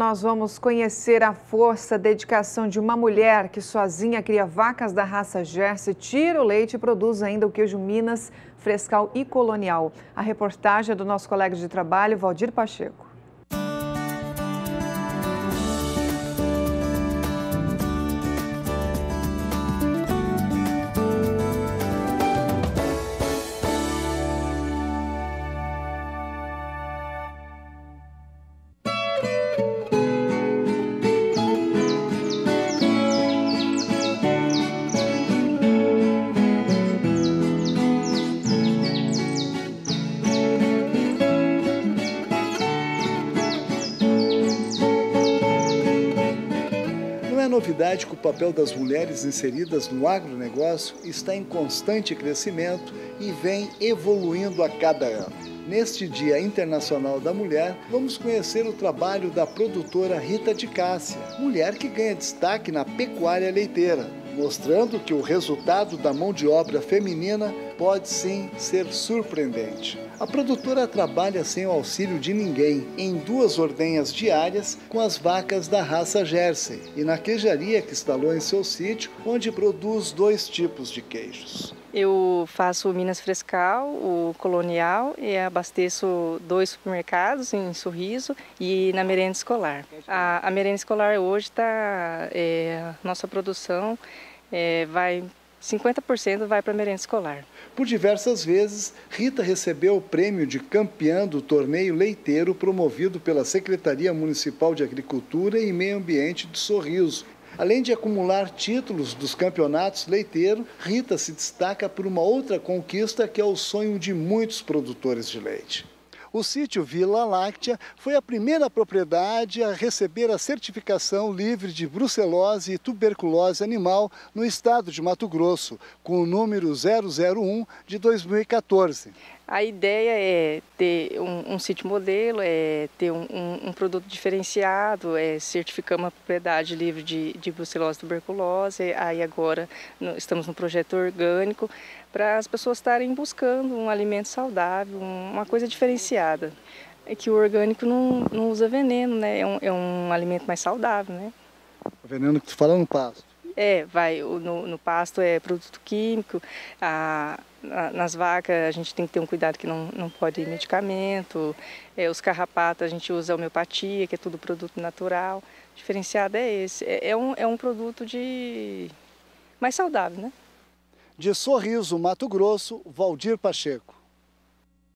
Nós vamos conhecer a força, a dedicação de uma mulher que sozinha cria vacas da raça Jersey, tira o leite e produz ainda o queijo Minas, Frescal e Colonial. A reportagem é do nosso colega de trabalho, Valdir Pacheco. Não é novidade que o papel das mulheres inseridas no agronegócio está em constante crescimento e vem evoluindo a cada ano. Neste Dia Internacional da Mulher, vamos conhecer o trabalho da produtora Rita de Cássia, mulher que ganha destaque na pecuária leiteira, mostrando que o resultado da mão de obra feminina pode sim ser surpreendente. A produtora trabalha sem o auxílio de ninguém, em 2 ordenhas diárias com as vacas da raça Jersey e na queijaria que instalou em seu sítio, onde produz 2 tipos de queijos. Eu faço o Minas Frescal, o Colonial e abasteço 2 supermercados em Sorriso e na merenda escolar. A merenda escolar hoje está, nossa produção vai 50% vai para a merenda escolar. Por diversas vezes, Rita recebeu o prêmio de campeã do torneio leiteiro promovido pela Secretaria Municipal de Agricultura e Meio Ambiente de Sorriso. Além de acumular títulos dos campeonatos leiteiros, Rita se destaca por uma outra conquista que é o sonho de muitos produtores de leite. O sítio Vila Láctea foi a primeira propriedade a receber a certificação livre de brucelose e tuberculose animal no estado de Mato Grosso, com o número 001 de 2014. A ideia é ter um sítio modelo, é ter um produto diferenciado, certificamos a propriedade livre de brucelose e tuberculose. Aí agora estamos no projeto orgânico para as pessoas estarem buscando um alimento saudável, uma coisa diferenciada. É que o orgânico não usa veneno, né? É um alimento mais saudável, né? O veneno que tu fala no pasto? No pasto é produto químico, nas vacas a gente tem que ter um cuidado que não pode ir medicamento, os carrapatos a gente usa homeopatia, que é tudo produto natural. O diferenciado é esse, é um produto mais saudável, né? De Sorriso, Mato Grosso, Valdir Pacheco.